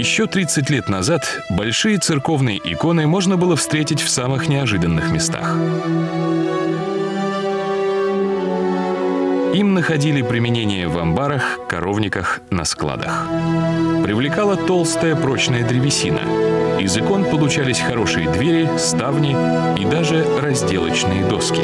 Еще 30 лет назад большие церковные иконы можно было встретить в самых неожиданных местах. Им находили применение в амбарах, коровниках, на складах. Привлекала толстая прочная древесина. Из икон получались хорошие двери, ставни и даже разделочные доски.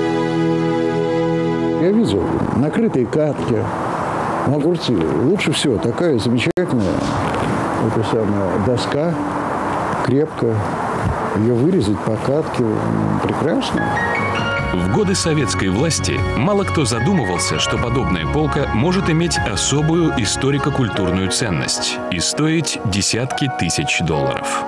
Я видел накрытые катки на огурцы. Лучше всего такая замечательная доска, крепкая. Ее вырезать по катке прекрасно. В годы советской власти мало кто задумывался, что подобная полка может иметь особую историко-культурную ценность и стоить десятки тысяч долларов.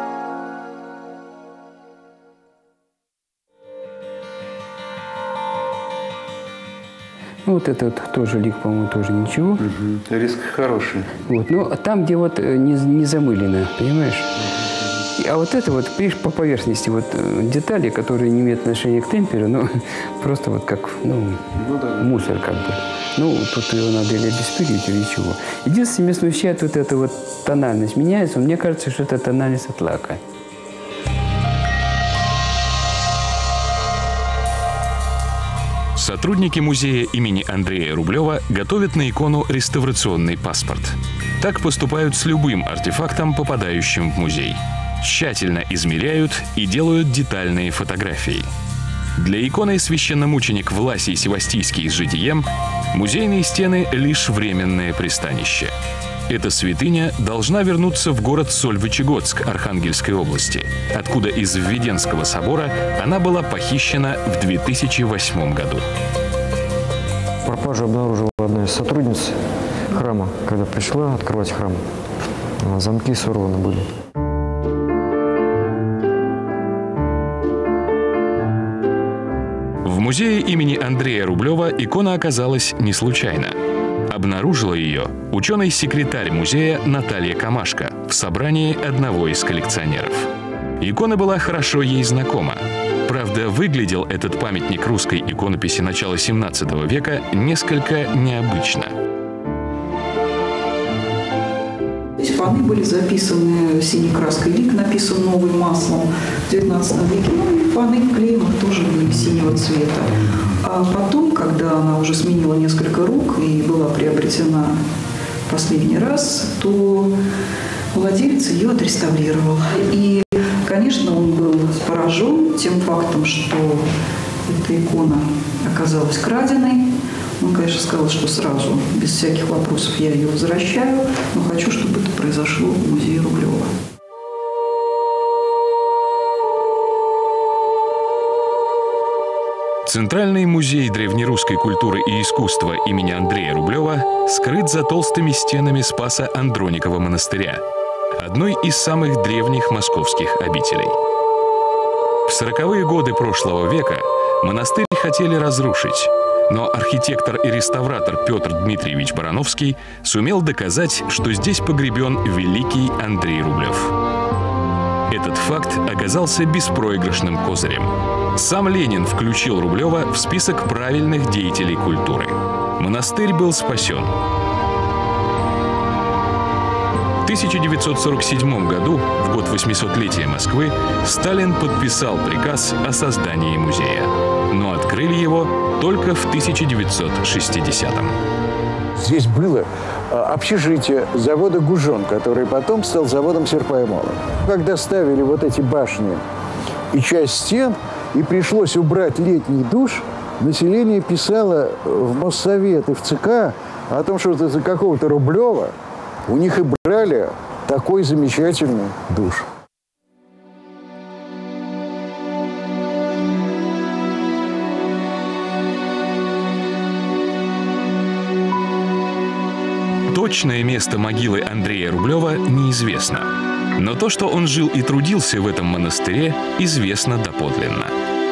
Ну, вот этот тоже лик, по-моему, тоже ничего. Риск хороший. Вот, но там, где вот не замылено, понимаешь? А вот это вот, видишь, по поверхности вот детали, которые не имеют отношения к темперу, но просто вот как, мусор как бы. Ну, тут его надо или обеспечить, или чего. Единственное, меня смущает вот эта вот тональность меняется. Мне кажется, что это тональность от лака. Сотрудники музея имени Андрея Рублева готовят на икону реставрационный паспорт. Так поступают с любым артефактом, попадающим в музей. Тщательно измеряют и делают детальные фотографии. Для иконы священномученик Власий Севастийский с житием музейные стены — лишь временное пристанище. Эта святыня должна вернуться в город Сольвычегодск Архангельской области, откуда из Введенского собора она была похищена в 2008 году. Пропажу обнаружила одна из сотрудниц храма, когда пришла открывать храм. Замки сорваны были. В музее имени Андрея Рублева икона оказалась не случайно. Обнаружила ее ученый-секретарь музея Наталья Камашко в собрании одного из коллекционеров. Икона была хорошо ей знакома. Правда, выглядел этот памятник русской иконописи начала XVII века несколько необычно. Эти паны были записаны синей краской, лик написан новым маслом в XIX веке. Ну и паны клеем тоже были синего цвета. А потом, когда она уже сменила несколько рук и была приобретена последний раз, то владелец ее отреставрировал. И, конечно, он был поражен тем фактом, что эта икона оказалась краденой. Он, конечно, сказал, что сразу, без всяких вопросов, я ее возвращаю, но хочу, чтобы это произошло в музее Рублева. Центральный музей древнерусской культуры и искусства имени Андрея Рублева скрыт за толстыми стенами Спаса Андроникова монастыря, одной из самых древних московских обителей. В 40-е годы прошлого века монастырь хотели разрушить, но архитектор и реставратор Петр Дмитриевич Барановский сумел доказать, что здесь погребен великий Андрей Рублев. Этот факт оказался беспроигрышным козырем. Сам Ленин включил Рублева в список правильных деятелей культуры. Монастырь был спасен. В 1947 году, в год 800-летия Москвы, Сталин подписал приказ о создании музея. Но открыли его только в 1960-м. Здесь было общежитие завода «Гужон», который потом стал заводом «Серпа и молот». Когда ставили вот эти башни и часть стен, и пришлось убрать летний душ, население писало в Моссовет и в ЦК о том, что за какого-то Рублева у них и брали такой замечательный душ. Точное место могилы Андрея Рублева неизвестно. Но то, что он жил и трудился в этом монастыре, известно доподлинно.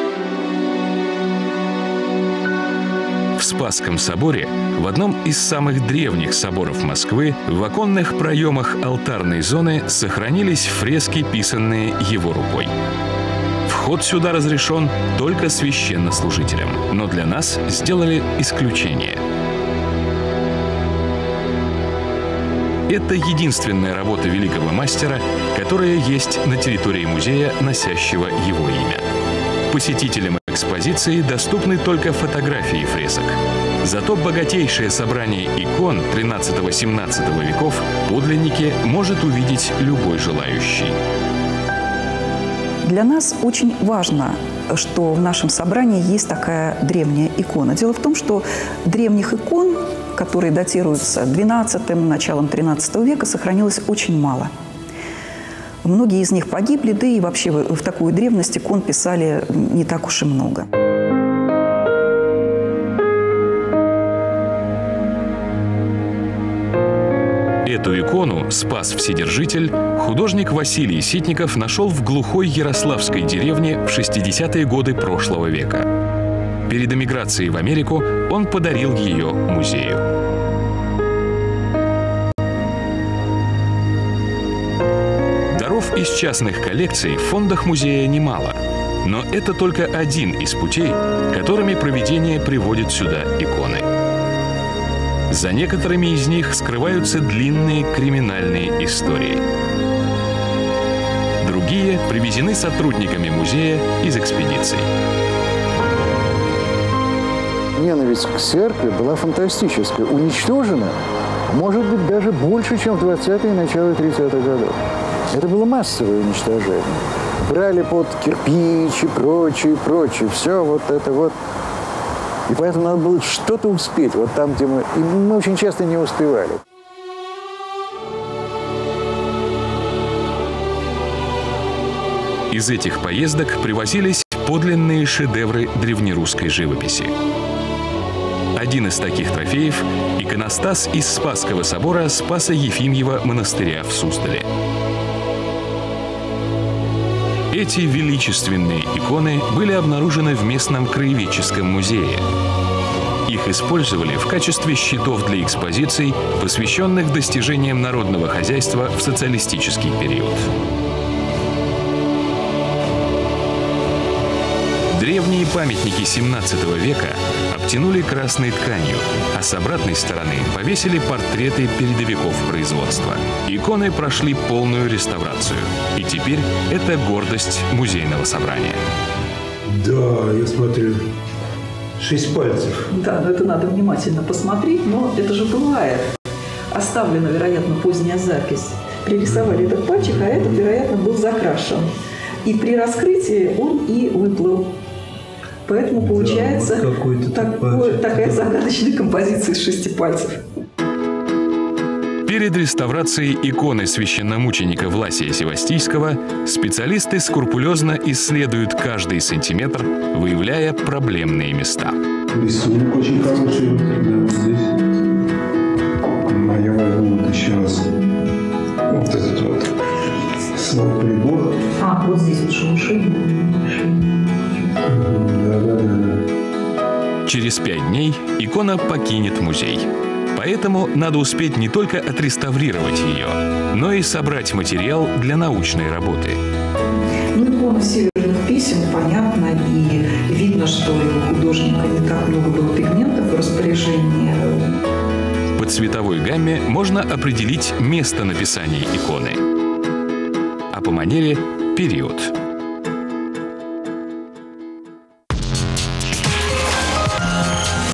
В Спасском соборе, в одном из самых древних соборов Москвы, в оконных проемах алтарной зоны сохранились фрески, писанные его рукой. Вход сюда разрешен только священнослужителям, но для нас сделали исключение. Это единственная работа великого мастера, которая есть на территории музея, носящего его имя. Посетителям экспозиции доступны только фотографии фресок. Зато богатейшее собрание икон XIII-XVII веков подлинники может увидеть любой желающий. Для нас очень важно, что в нашем собрании есть такая древняя икона. Дело в том, что древних икон, которые датируются XII, началом XIII века, сохранилось очень мало. Многие из них погибли, да и вообще в такую древность икон писали не так уж и много. Эту икону «Спас Вседержитель» художник Василий Ситников нашел в глухой ярославской деревне в 60-е годы прошлого века. Перед эмиграцией в Америку он подарил ее музею. Даров из частных коллекций в фондах музея немало. Но это только один из путей, которыми провидение приводит сюда иконы. За некоторыми из них скрываются длинные криминальные истории. Другие привезены сотрудниками музея из экспедиций. Ненависть к церкви была фантастическая. Уничтожена, может быть, даже больше, чем в 20-е и начало 30-х годов. Это было массовое уничтожение. Брали под кирпич и прочее, прочее. Все вот это вот. И поэтому надо было что-то успеть, вот там, где мы... И мы очень часто не успевали. Из этих поездок привозились подлинные шедевры древнерусской живописи. Один из таких трофеев – иконостас из Спасского собора Спаса-Ефимьева монастыря в Суздале. Эти величественные иконы были обнаружены в местном краеведческом музее. Их использовали в качестве щитов для экспозиций, посвященных достижениям народного хозяйства в социалистический период. Древние памятники XVII века обтянули красной тканью, а с обратной стороны повесили портреты передовиков производства. Иконы прошли полную реставрацию, и теперь это гордость музейного собрания. Да, я смотрю, 6 пальцев. Да, но это надо внимательно посмотреть, но это же бывает. Оставлена, вероятно, поздняя запись. Пририсовали этот пальчик, а этот, вероятно, был закрашен. И при раскрытии он и выплыл. Поэтому получается вот такая загадочная композиция из 6 пальцев. Перед реставрацией иконы священномученика Власия Севастийского специалисты скрупулезно исследуют каждый сантиметр, выявляя проблемные места. Рисунок очень хороший. Да, вот здесь. А я возьму вот еще раз. Вот этот вот. Свой прибор. А, вот здесь вот шелушение. Через 5 дней икона покинет музей. Поэтому надо успеть не только отреставрировать ее, но и собрать материал для научной работы. Ну, икона северных писем, понятно, и видно, что у художника не так много было пигментов в распоряжении. По цветовой гамме можно определить место написания иконы, а по манере – период.